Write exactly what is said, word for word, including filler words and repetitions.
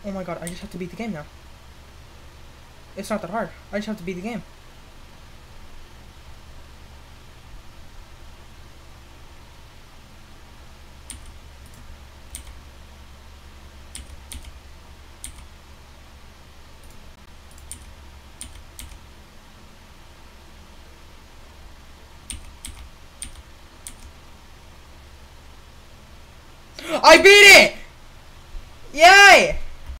Oh my god, I just have to beat the game now. It's not that hard. I just have to beat the game. I beat it! Yay!